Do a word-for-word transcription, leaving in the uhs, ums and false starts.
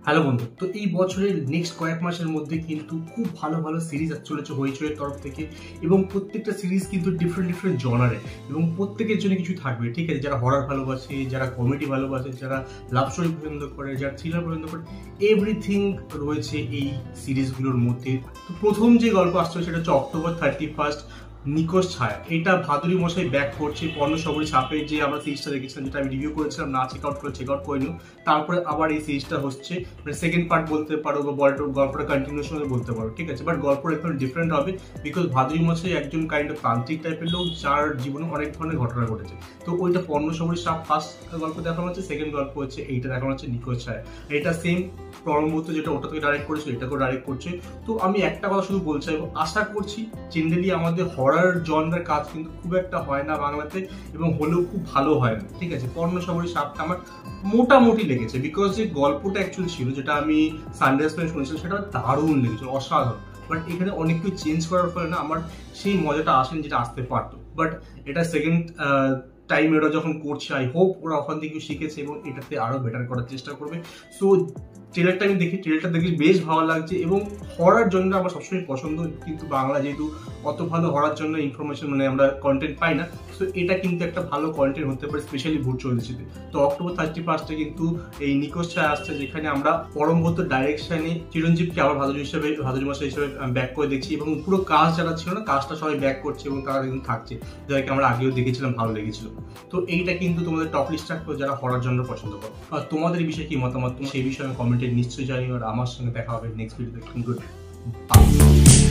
Hello বন্ধু, তো এই বছরের নেক্সট কয়েক মাসের মধ্যে কিন্তু খুব ভালো ভালো সিরিজ চলেছে হইচইয়ের তরফ থেকে এবং প্রত্যেকটা সিরিজ কিন্তু ডিফারেন্ট ডিফারেন্ট জনারে এবং প্রত্যেকের জন্য কিছু থাকবে। ঠিক আছে, যারা হরার ভালোবাসে, যারা কমেডি ভালোবাসে, যারা লাভ স্টোরি পছন্দ করে, যারা থ্রিলার পছন্দ করে, এভরিথিং রয়েছে এই সিরিজগুলোর মধ্যে। তো প্রথম যে গল্প আসছে সেটা হচ্ছে অক্টোবর থার্টি ফার্স্ট নিকোশ ছায়া। এটা ভাদুরী মশাই ব্যাক করছে পর্ণসবরী ছাপের যে আমরা সিরিজটা দেখেছিলাম, যেটা আমি রিভিউ করেছিলাম, না চেক আউট করে চেক আউট করে নিও। তারপরে আবার এই সিরিজটা হচ্ছে, মানে সেকেন্ড পার্ট বলতে পারো বা গল্পটা কন্টিনিউশন বলতে পারো। ঠিক আছে, বাট গল্পটা একটু ডিফারেন্ট হবে বিকজ ভাদুরী মশাই একজন কাইন্ড অফ তান্ত্রিক টাইপের লোক, যার জীবনে অনেক ধরনের ঘটনা ঘটেছে। তো ওইটা পর্ণসবরী ছাপ ফার্স্ট গল্প দেখানো হচ্ছে, সেকেন্ড গল্প হচ্ছে এইটা দেখানো হচ্ছে নিকোশ ছায়া। এটা সেম পরমব্রত যেটা ওটা থেকে ডাইরেক্ট করেছে, এটাকেও ডাইরেক্ট করছে। তো আমি একটা কথা শুধু বলতে চাইবো, আশা করছি জেনারেলি আমাদের হরার জনরার কাজ কিন্তু খুব একটা হয় না বাংলাতে, এবং হলেও খুব ভালো হয় না। ঠিক আছে, পর্ণসবরী সাপটা আমার মোটামুটি লেগেছে বিকজ যে গল্পটা অ্যাকচুয়ালি ছিল, যেটা আমি সানডে স্পেন্ড শুনেছিলাম, সেটা দারুণ লেগেছিল, অসাধারণ। বাট এখানে অনেক কিছু চেঞ্জ করার ফলে না আমার সেই মজাটা আসেনি যেটা আসতে পারতো। বাট এটা সেকেন্ড টাইম ওরা যখন করছে, আই হোপ ওরা ওখান থেকে শিখেছে এবং এটাতে আরো বেটার করার চেষ্টা করবে। সো ট্রেলারটা আমি দেখি, ট্রেলারটা দেখলে বেশ ভালো লাগছে এবং হরার জন্য আমার সবসময় পছন্দ, কিন্তু বাংলা যেহেতু অত ভালো হরার জন্য ইনফরমেশন মানে আমরা কন্টেন্ট পাই না, সো এটা কিন্তু একটা ভালো কন্টেন্ট হতে পারে, স্পেশালি ভূত চতুর্দশীতে। তো অক্টোবর থার্টি ফার্স্টে কিন্তু এই নিকোশ ছায়া আসছে, যেখানে আমরা পরমব্রত ডাইরেকশনে চিরঞ্জীবকে আবার ভাদুরী হিসেবে ভাদুরী মশাই হিসেবে ব্যাক করে দেখছি এবং পুরো কাজ যারা ছিল না, কাজটা সবাই ব্যাক করছে এবং তারা কিন্তু থাকছে, যাদেরকে আমরা আগেও দেখেছিলাম, ভালো লেগেছিল। তো এইটা কিন্তু তোমাদের টপ লিস্ট রাখবো যারা হরার জন্য পছন্দ করো। আর তোমাদের বিষয়ে কি মতামত, তুমি সেই বিষয়ে কমেন্টে নিশ্চয়ই জানিও। আর আমার সঙ্গে দেখা হবে নেক্সট ভিডিওতে। Good by.